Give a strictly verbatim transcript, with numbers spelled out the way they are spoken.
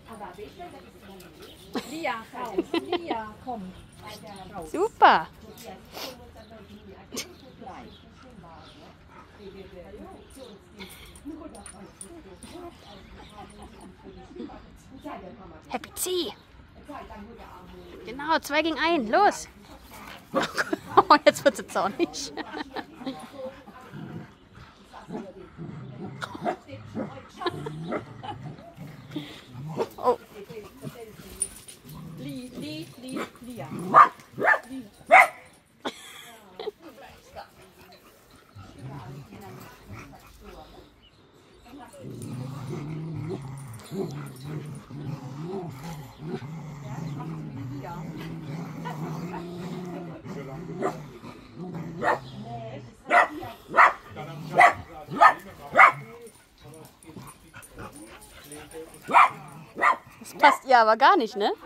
Lia, Lia, komm. Super. Happy Zieh. Genau, zwei gegen ein. Los. Oh, jetzt wird sie zornig. Oh. Li, Li, Li, Lia. Das passt ihr aber gar nicht, ne?